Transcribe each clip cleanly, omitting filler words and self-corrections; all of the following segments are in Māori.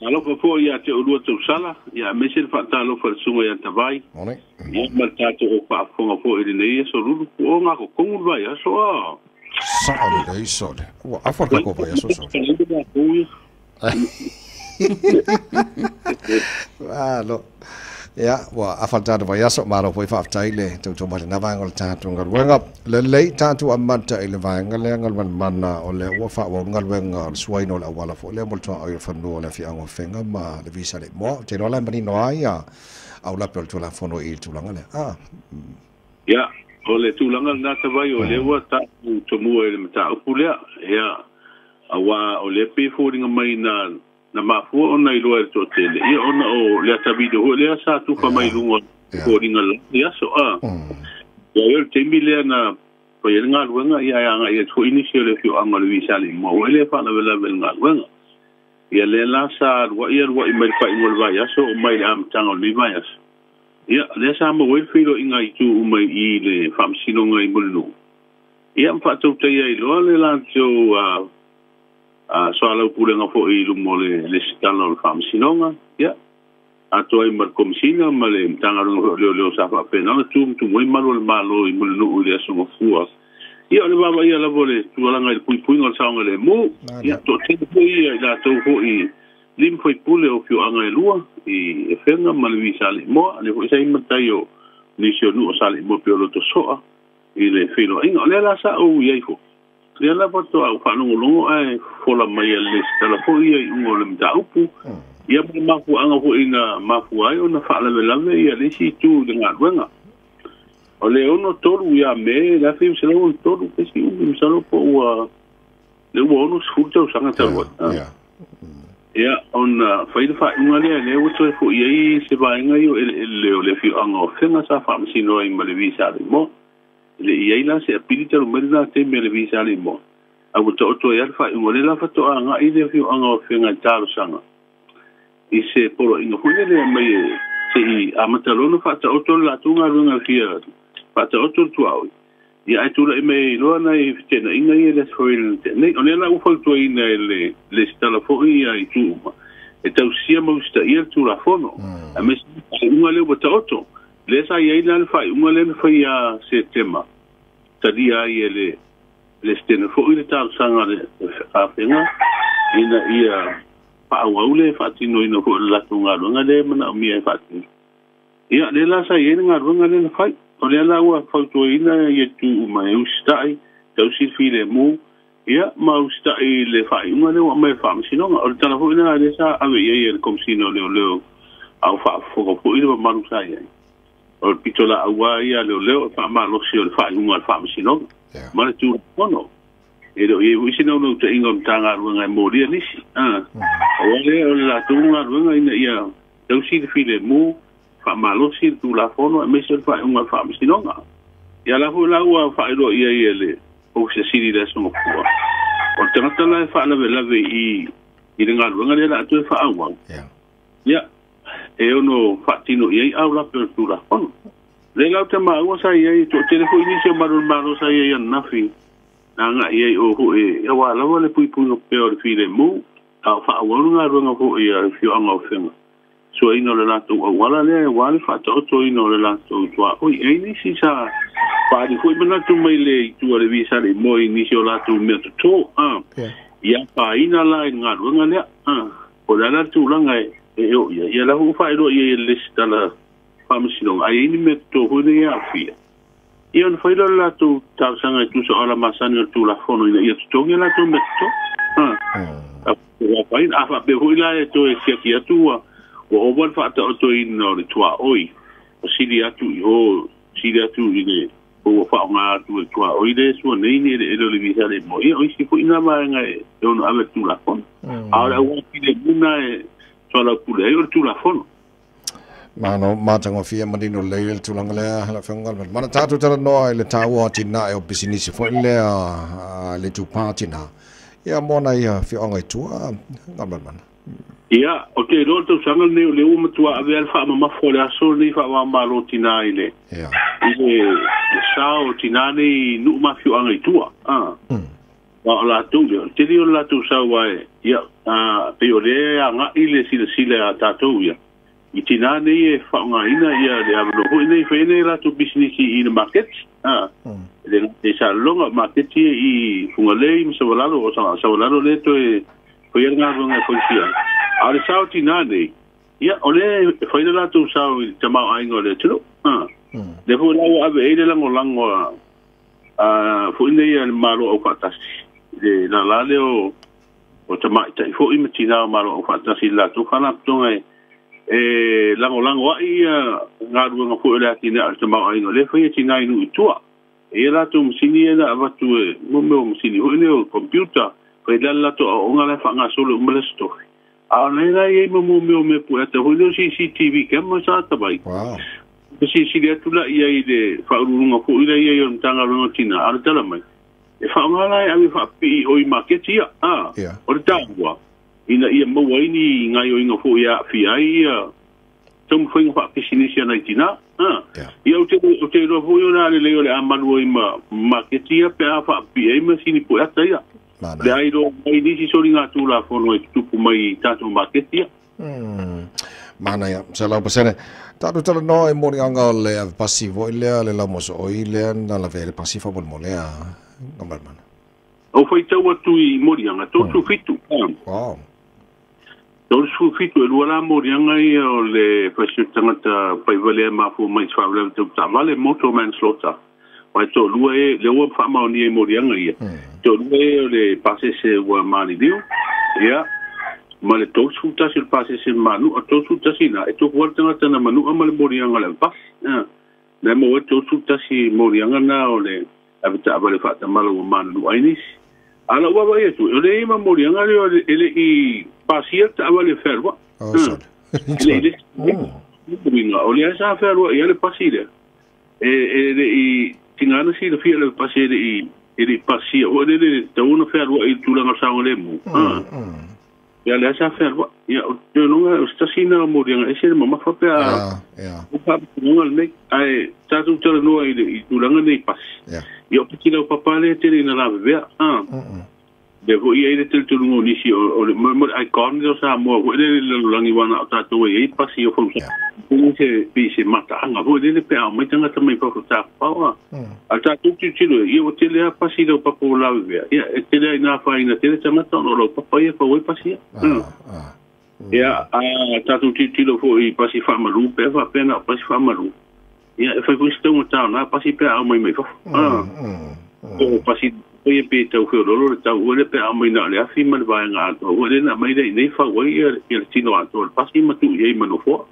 alo fo ia te ulua tu sala ia mesin fa talo fa sunga ia tavai Mone. ia martato o pa fonga fo ile nei so rulu o nga ko kongu vai aso a Sale dei sole. Wa aforka ko vai aso sole. Alo. Ya, wa afalta vai aso maro foi fa taile tu tu mari na vangol ta tu ngal wenga le le ta tu amata ile vangol le ngal mana o le wa fa wa ngal wenga suaino la wala fo le molto o fa no la fi ango fenga ma le visa le mo te no la mani no ia au la pel tu la fono il tu langa le ya o le tu langa na ta vai o le wa ta tu mu ele mata o pulea ya awa o le pe fo ringa mai na mafu ona i loa to tele ia ona o le tabido ho le sa tu fa mai lungo ko ringa ia so a ya yo te mile na ko ye nga luenga ia nga ia to initial le fio anga le visa le mo ele fa na vela nga luenga ia le la sa wa ia wa i mai fa i mo va ia so o mai am tanga le vai as ia le sa mo wel filo inga i tu mai i le fam sino nga i mo lu ia fa to te ia i lo le la jo so ala pulenga fo i lumo le stalo le fam sinonga ya ato ai mar komsina male tanga lo sa fa pena tu moi malo i mo lu le so fua ia le baba ia la vole tu ala ngai pui ngol sa ngale mo ia to te pui la to fo i lim foi pule o fio anga lua i fenga mal vi sale mo le fo sai matayo ni sio nu sale mo pio lo to soa i le filo inga le la sa o ia fo le la foto au fa no longo ai fola mai le stela fo ia i ngo le mta upu ia ma fu anga fo ina ma fu ai ona fa la ia le si tu de nga wenga o le ono toru ia me la fi se lo toru que si un solo po le ono sfurta usanga tawa ia ona fa ida fa unha le o to fo ia se va nga io le fi anga fenga sa fa sino i male visa de mo le ia ila se apilita lo merna te me le visa le mo a to ia fa ngole la fa to anga i le fi anga fenga talo sanga i se polo inga fune le mai se i amatalono fa to la tunga lunga fia fa to tu au ia ai tu le mai lo na i tena inga i le foil nei ona la u fa to ina le stala fo ia i tu e tau sia mo sta ia tu la fono a me unga le to le sa ia ina fa unga le fa ia se tema tadia ia le stena fo ile tal sanga le fa fenga ina ia pa aule fa tino ina ko la tunga lunga le mana mi fa ia le la sa ia nga lunga le fa o le la wa fa to ina ia tu mai ustai tau si file mu ia ma ustai le fa unga le wa mai fa sino o tala fo ina le sa ave ia kom sino le au fa fo ko ile ma nu sa ia o pitola awa ia leo fa ma lo si o fa unga fa sino ma tu no e do e sino no te ingom tanga runga mo dia nisi o le la tunga runga ina ia tau si file mu fa ma lo si tu la fono me se fa unga fa sino nga ia la fu la wa fa do ia le o se si di so mo o te mata la fa la i nga runga le la tu fa awa ia e ono fatino ia au la apertura on le la te ma o sa ia to telefo inicio malo sa ia nafi nga ia o ho e wa la le pui no pe o file mu a fa o nga runga ho ia fi anga fenga so ino le la to wala le wala fa to ino le la to o e ni si sa pa di foi bana tu mai le tu le visa le mo inicio la tu me to ia pa ina la nga runga le o la tu langa yo ia la hu fa ro ia lista la famsino ai ni metto ho ne ia fia ia no foi la tu ta sanga tu so ala masani tu la fono ia tu ngi la tu metto a fa ina fa be ho ila to e sia kia tu o bon fa to ino le tua oi o sidia tu ni o fa nga tu tua oi de so nei ni de le visa le mo ia o si fu ina ma nga e no ave tu la fono ahora o ki de una la pule yo tu la fono mano matango fia manino le tu langa le la fengal mana tatu tara no le tawo tina e business fo le tu patina ia mona ia fi onga tu ngabal man ia okay lo tu sangal ne le uma tu ave alfa ma fo le aso ni fa ma lo tina ile ia ile sao tina ni nu ma fi onga tu la tu te dio la tu sa wa ia pe o le anga ile sila tatou ia i tina nei fa nga ina ia le amo ho nei fa nei la to business in the market le sa longa market i funga le mi so lalo o sa lalo le to e ko ia nga nga ko sia ale sa tina nei ia ole fa ina la to sa tama ai ngo le tlo le ho la ave ele la ngolango fo nei al malo o fatasi le la le o tama tai fo i matina malo o fatasi la to kana to ngai lango ai nga ruanga fo le atina al tama ai ngo le fa ia tina inu tua e la to msini na avatu mo msini ho ne o computer fa la to o nga le fa nga solo mo le story a nei ai mo me pu ata ho le CCTV camera sa ta bai wow si le tula ia i le fa urunga fo ile ia yo tanga runga tina ala tala mai e fa nga lai ami fa pi o i market ia o le tangwa ina ia mo waini ngai o inga fo ia fi ai tom foi fa pisinisia na tina ia o te ro fo yo na le le amanu i market ia pe fa pi ai ma sini po ata ia le ai ro mai ni si soringa tula fo no tu pu mai tato market ia mana ya sala pasene tatu tala no e mori anga le pasivo le la moso o ile na la vele pasivo bol molea nomar mana o foi tau atu i mori anga to tu fitu wow to su fitu e luala mori anga i o le pasivo tangata pai vale ma fu mai fa vale tu ta vale moto man slota vai to lua e le o fa ma ni e mori anga ia to lua e le passe se wa mani dio ia ma le tau suta sil pase se manu a tau suta sina e tau kuartanga tana manu a ma le morianga le pas na mo e tau suta si morianga na o le avita avale fata malo o manu ainis ala ua e tu o le ima morianga le o ele i pasia ta avale ferwa o le asa ferwa i ale pasile ele i tingana si le fia le pasile i ele pasia o ele tau una ferwa i tulanga sao le mu ya le sa ferwa ya yo no sta sina morianga ese mama fa pe o pa no le ai tatu tele no i tulanga nei pas yo pitila o papa le tele na la vea de vo ia ile tele tulungo ni si o mo ai con do sa mo o le langi wana tatu e pasi o fo se bi se mata anga vo le pe a mai tanga tamai pa ta pa a tatu tilo ia o tele a pasi do papa o la vea ia tele na fa ina tele tanga no lo papa ia pa o pasi ia a tatu tilo fo i pasi fa malu pe va pena pasi fa malu ia fa ko sto mo ta na pasi pe a mai fa o pasi e pe tau fe lolo tau ole pe amai na le afi man vai nga to ole na mai dei nei fa wai e tino ato pasi matu ye mano fo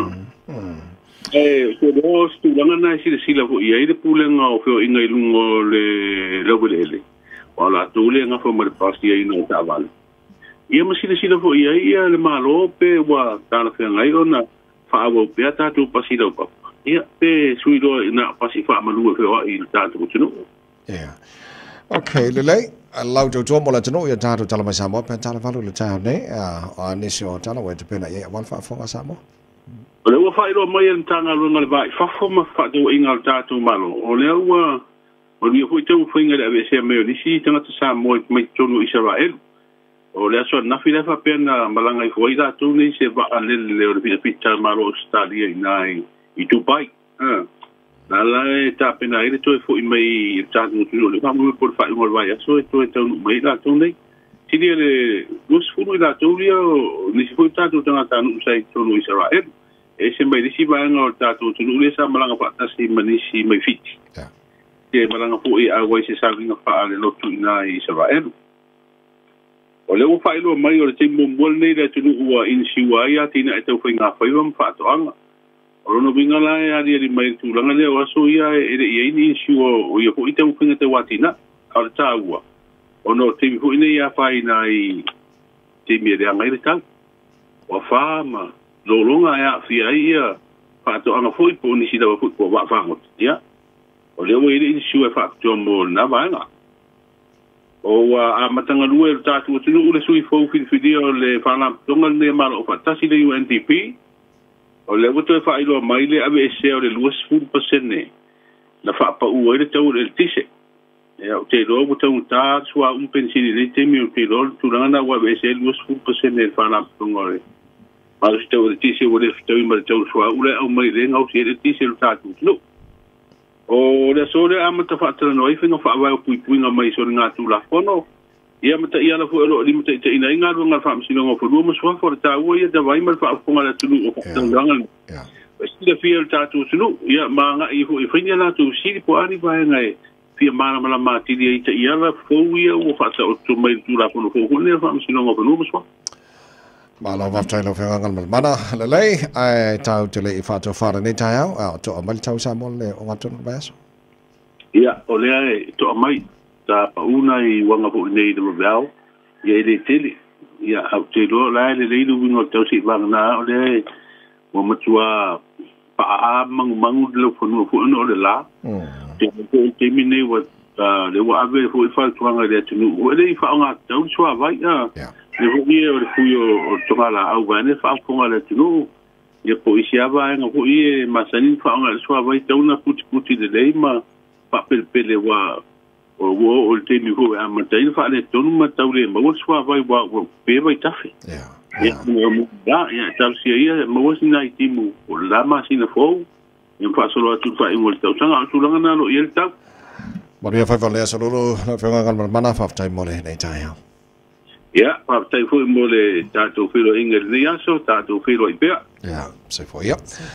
so do stu langa na si la fo ye de pulenga o fe inga ilungo le lobele wala to le nga fo mar pasi ye no ta val ye ma si la fo ye le malo pe wa ta na fe ngai ona fa wo pe ta tu pasi do pa ye pe suido na pasi fa malu fe o i ta tu no okay lele lau jo jo mo la tino ya ta to tala mai samo pe tala valu le ta ne a ni sio tala we te pena ye wan fa fonga samo le wa fa ilo mai en tanga lo ngal vai fa fo ma fa do ingal ta tu malo o le wa o ni fu tu fu ingal ave se me ni si tanga ta sa mo mai tonu Israel o le so na fi le fa pena malanga i foi da tu ni se va ale le o le pita malo stadia nai i tu pai na la ta pena ile to fo mai ta no tu le vamos por fa ngol vai so to to mai la to nei ti le lus fu la to ni si fu ta to ta no sai to no Israel e se mai si va ngol ta to le sa malanga pa ta si manisi mai fit ke malanga fu e agua se sa vinga fa le no tu na Israel o le u fa ilo mai o le te mo nei le tu ua in si wa ya ti na to fa nga fa vam fa to anga o no vinga la e ali mai tu langa le o so ia e ni si o ia ko ite u finga te watina al taua o no te fu ine ia fa ina i te mi de ngai ta o fa ma lo longa ia fi ia fa to anga foi po ni si da fu ko wa fa ngot ia o le o ile si o fa to mo na va nga o a matanga lue ta tu tu le sui fo fi video le fa na tonga ne ma o fa ta si le UNDP o le voto fa ilo mai le ave se o le 2% ne la fa pa u ele tau le tise ya te lo butang ta swa pensini le te mi te lo tu rana wa be se lu su persen fa na ngore ma ste o ti se o le sto ma te swa ule au mai le ngau se ti se ta tu no o le so le amata fa tra no ife no fa wa pui nga mai so nga tu la fono ia mata ia la fo lo li mata te ina nga nga fa msino ngo fo mo so fo ta wo ia da vai mal fa ko ngala tu o tangangal ya Sila fiel tatu sunu ya manga ifu ifinya la tu sili po ari ba ngai fia mala mala mati dia ita ia la fo ia o fa o tu mai tu la fono fo ne fa msino ngo no so Malo va tai lo fenga ngal mana le lei ai tau te le fa to fa ne tai au to mal tau sa mol le o ngaton bas ya o le ai to mai ta pa una I wanga fo nei de bel ia le tele ya au te lo la le lu wingo tau si na o le mo matua pa mang lo fono fo no le la te mine wa le wa ave fo fa tuanga le tunu o le fa nga tau swa vai le fo ia o le fuyo o tongala au vane fa fonga le tunu ia po isia va nga fo ie masani fa nga swa vai tau na puti de le ma pa pele wa o te ni ho a matai fa le tonu ma tau le ma swa vai wa pe vai tafe ya tal si ia mo sina itimu o la ma sina fo in fa solo tu fa in volta tanga tu langa na lo ia tau Maria fa le solo no fenga ngal mana fa tai mole nei tai ya pa tai fo mo le ta tu filo ingel ni aso ta tu filo I pe ya se foi ya